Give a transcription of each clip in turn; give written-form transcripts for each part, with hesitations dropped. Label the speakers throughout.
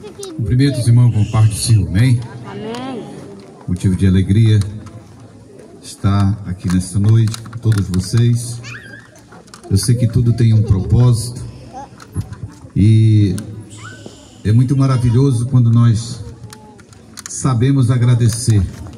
Speaker 1: Cumprimento os irmãos com parte do Senhor, amém?
Speaker 2: Amém.
Speaker 1: Motivo de alegria estar aqui nesta noite com todos vocês. Eu sei que tudo tem um propósito e é muito maravilhoso quando nós sabemos agradecer.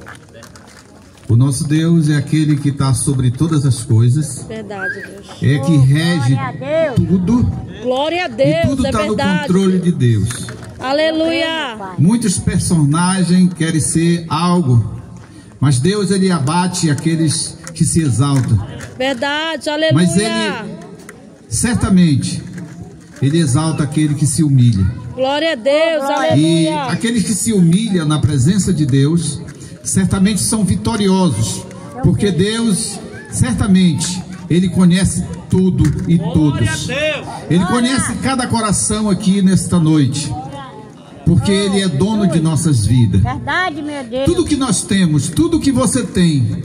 Speaker 1: O nosso Deus é aquele que está sobre todas as coisas.
Speaker 2: Verdade, Deus.
Speaker 1: É que rege tudo.
Speaker 2: Glória a Deus,
Speaker 1: e tudo está no controle de Deus.
Speaker 2: Aleluia.
Speaker 1: Muitos personagens querem ser algo, mas Deus, ele abate aqueles que se exaltam.
Speaker 2: Verdade, aleluia.
Speaker 1: Mas ele, certamente, ele exalta aquele que se humilha.
Speaker 2: Glória a Deus, aleluia.
Speaker 1: E aqueles que se humilham na presença de Deus, certamente são vitoriosos, porque Deus, certamente, ele conhece tudo e todos. Ele conhece cada coração aqui nesta noite, porque ele é dono de nossas vidas.
Speaker 2: Verdade, meu Deus.
Speaker 1: Tudo que nós temos, tudo que você tem,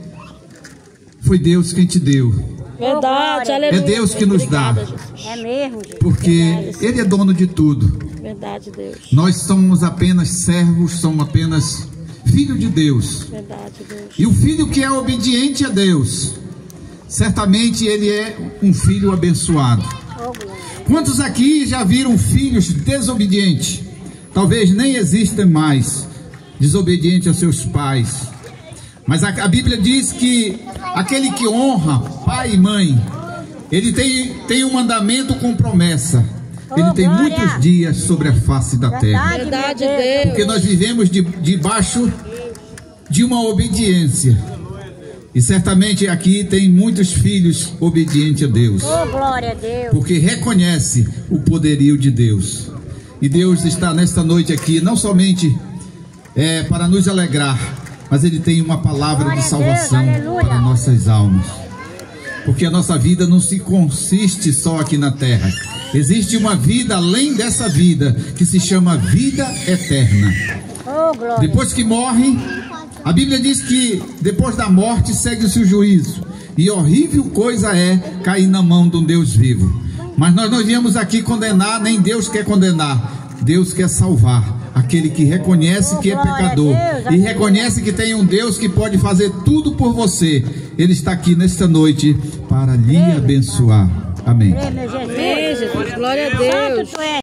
Speaker 1: foi Deus quem te deu.
Speaker 2: Verdade, aleluia.
Speaker 1: É Deus que nos dá.
Speaker 2: É mesmo, Jesus.
Speaker 1: Porque ele é dono de tudo.
Speaker 2: Verdade, Deus.
Speaker 1: Nós somos apenas servos, somos apenas filho de Deus.
Speaker 2: Verdade, Deus.
Speaker 1: E o filho que é obediente a Deus, certamente ele é um filho abençoado. Quantos aqui já viram filhos desobedientes? Talvez nem existam mais desobedientes aos seus pais. Mas a Bíblia diz que aquele que honra pai e mãe, ele tem um mandamento com promessa. Ele tem muitos dias sobre a face da terra.
Speaker 2: Verdade, Deus.
Speaker 1: Porque nós vivemos debaixo de uma obediência. E certamente aqui tem muitos filhos obedientes a Deus.
Speaker 2: Oh, glória a Deus.
Speaker 1: Porque reconhece o poderio de Deus. E Deus está nesta noite aqui, não somente para nos alegrar, mas Ele tem uma palavra de salvação para nossas almas. Porque a nossa vida não se consiste só aqui na terra. Existe uma vida além dessa vida, que se chama vida eterna. Depois que morrem, a Bíblia diz que depois da morte segue-se o juízo. E horrível coisa é cair na mão de um Deus vivo. Mas nós não viemos aqui condenar, nem Deus quer condenar. Deus quer salvar aquele que reconhece que é pecador e reconhece que tem um Deus que pode fazer tudo por você. Ele está aqui nesta noite para lhe abençoar. Amém.
Speaker 2: Amém, Jesus. Glória a Deus.